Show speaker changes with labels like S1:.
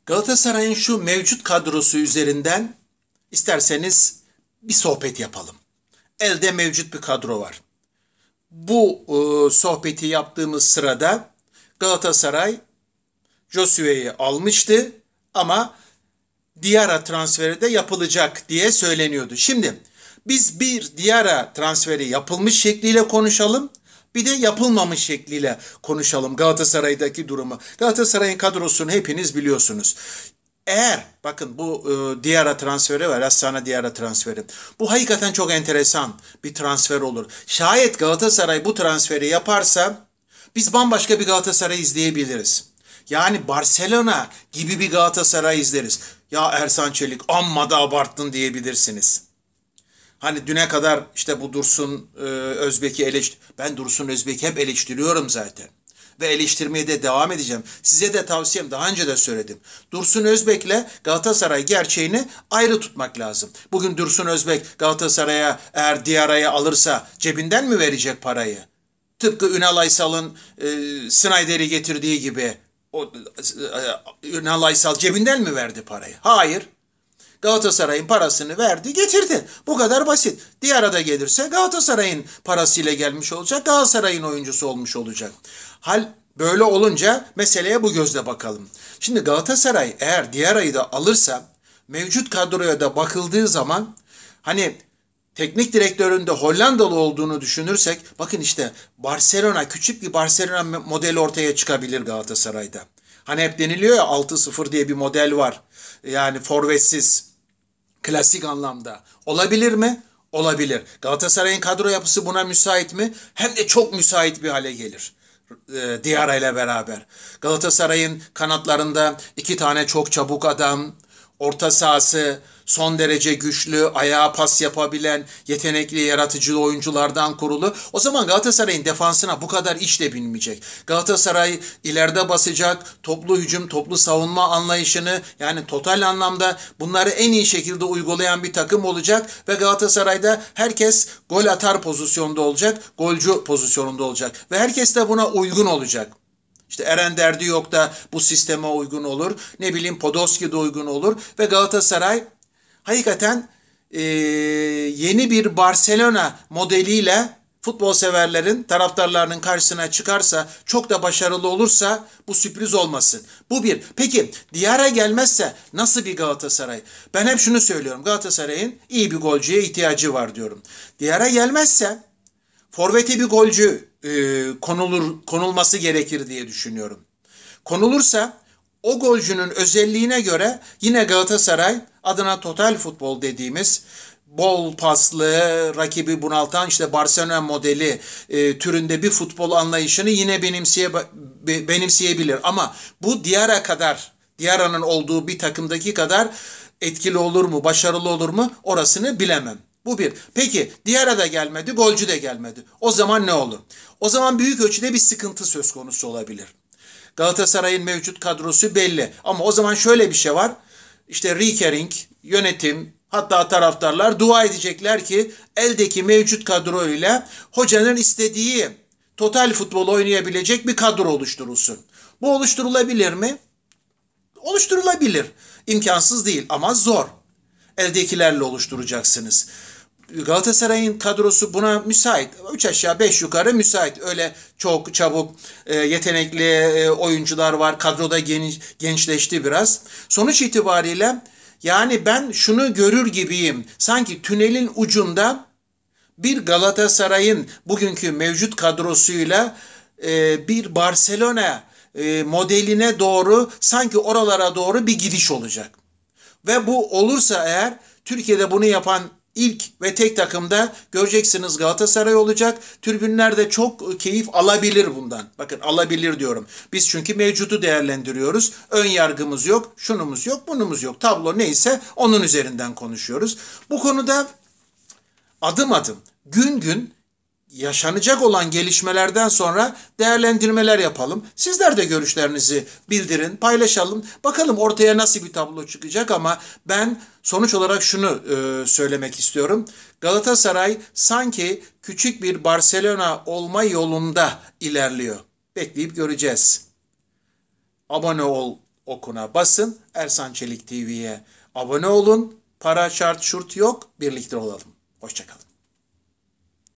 S1: Galatasaray'ın şu mevcut kadrosu üzerinden isterseniz bir sohbet yapalım. Elde mevcut bir kadro var. Bu sohbeti yaptığımız sırada Galatasaray Josue'yi almıştı ama Diarra transferi de yapılacak diye söyleniyordu. Şimdi biz bir Diarra transferi yapılmış şekliyle konuşalım. Bir de yapılmamış şekliyle konuşalım Galatasaray'daki durumu. Galatasaray'ın kadrosunu hepiniz biliyorsunuz. Eğer bakın bu Diarra transferi var, Hasan Diarra transferi. Bu hakikaten çok enteresan bir transfer olur. Şayet Galatasaray bu transferi yaparsa biz bambaşka bir Galatasaray izleyebiliriz. Yani Barcelona gibi bir Galatasaray izleriz. Ya Ersan Çelik amma da abarttın diyebilirsiniz. Hani düne kadar işte bu Dursun Özbek'i ben Dursun Özbek'i hep eleştiriyorum zaten. Ve eleştirmeye de devam edeceğim. Size de tavsiyem, daha önce de söyledim. Dursun Özbek'le Galatasaray gerçeğini ayrı tutmak lazım. Bugün Dursun Özbek Galatasaray'a eğer Diarra'yı alırsa cebinden mi verecek parayı? Tıpkı Ünal Aysal'ın Snyder'i getirdiği gibi Ünal Aysal cebinden mi verdi parayı? Hayır. Galatasaray'ın parasını verdi, getirdi. Bu kadar basit. Diğer da gelirse Galatasaray'ın parasıyla gelmiş olacak, Galatasaray'ın oyuncusu olmuş olacak. Hal böyle olunca meseleye bu gözle bakalım. Şimdi Galatasaray eğer Diarra'yı da alırsa mevcut kadroya da bakıldığı zaman hani teknik direktörün de Hollandalı olduğunu düşünürsek bakın işte Barcelona, küçük bir Barcelona modeli ortaya çıkabilir Galatasaray'da. Hani hep deniliyor ya 6-0 diye bir model var. Yani forvetsiz, klasik anlamda. Olabilir mi? Olabilir. Galatasaray'ın kadro yapısı buna müsait mi? Hem de çok müsait bir hale gelir. Diarra ile beraber. Galatasaray'ın kanatlarında iki tane çok çabuk adam, orta sahası son derece güçlü, ayağa pas yapabilen, yetenekli, yaratıcı oyunculardan kurulu. O zaman Galatasaray'ın defansına bu kadar iş de binmeyecek. Galatasaray ileride basacak, toplu hücum, toplu savunma anlayışını yani total anlamda bunları en iyi şekilde uygulayan bir takım olacak ve Galatasaray'da herkes gol atar pozisyonda olacak, golcü pozisyonunda olacak ve herkes de buna uygun olacak. İşte Eren Derdi yok da bu sisteme uygun olur. Ne bileyim Podolski de uygun olur. Ve Galatasaray hakikaten yeni bir Barcelona modeliyle futbol severlerin, taraftarlarının karşısına çıkarsa, çok da başarılı olursa bu sürpriz olmasın. Bu bir. Peki Diarra gelmezse nasıl bir Galatasaray? Ben hep şunu söylüyorum. Galatasaray'ın iyi bir golcüye ihtiyacı var diyorum. Diarra gelmezse forvete bir golcü konulması gerekir diye düşünüyorum. Konulursa o golcünün özelliğine göre yine Galatasaray adına total futbol dediğimiz bol paslı, rakibi bunaltan işte Barcelona modeli türünde bir futbol anlayışını yine benimseyebilir. Ama bu Diarra'nın olduğu bir takımdaki kadar etkili olur mu, başarılı olur mu orasını bilemem. Bu bir. Peki Diarra da gelmedi, golcü de gelmedi. O zaman ne olur? O zaman büyük ölçüde bir sıkıntı söz konusu olabilir. Galatasaray'ın mevcut kadrosu belli. Ama o zaman şöyle bir şey var. İşte Riekering, yönetim, hatta taraftarlar dua edecekler ki eldeki mevcut kadroyla hocanın istediği total futbol oynayabilecek bir kadro oluşturulsun. Bu oluşturulabilir mi? Oluşturulabilir. İmkansız değil ama zor. Eldekilerle oluşturacaksınız. Galatasaray'ın kadrosu buna müsait. 3 aşağı 5 yukarı müsait. Öyle çok çabuk yetenekli oyuncular var. Kadroda gençleşti biraz. Sonuç itibariyle yani ben şunu görür gibiyim. Sanki tünelin ucunda bir Galatasaray'ın bugünkü mevcut kadrosuyla bir Barcelona modeline doğru sanki oralara doğru bir gidiş olacak. Ve bu olursa eğer Türkiye'de bunu yapan ilk ve tek takımda göreceksiniz Galatasaray olacak. Tribünler de çok keyif alabilir bundan. Bakın alabilir diyorum. Biz çünkü mevcutu değerlendiriyoruz. Ön yargımız yok, şunumuz yok, bunumuz yok. Tablo neyse onun üzerinden konuşuyoruz. Bu konuda adım adım, gün gün yaşanacak olan gelişmelerden sonra değerlendirmeler yapalım. Sizler de görüşlerinizi bildirin, paylaşalım. Bakalım ortaya nasıl bir tablo çıkacak ama ben sonuç olarak şunu söylemek istiyorum. Galatasaray sanki küçük bir Barcelona olma yolunda ilerliyor. Bekleyip göreceğiz. Abone okuna basın. Ersan Çelik TV'ye abone olun. Para şart şurt yok. Birlikte olalım. Hoşçakalın.